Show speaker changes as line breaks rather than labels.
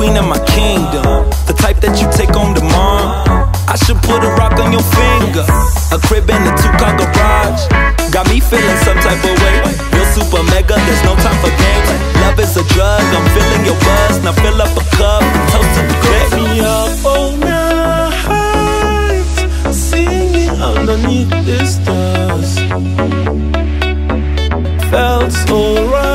queen of my kingdom, the type that you take home tomorrow. I should put a rock on your finger, a crib in a 2-car garage. Got me feeling some type of way. You're super mega, there's no time for games. Love is a drug, I'm feeling your buzz. Now fill up a cup and toast to the great.
Me up all night, singing underneath the stars. Felt so right.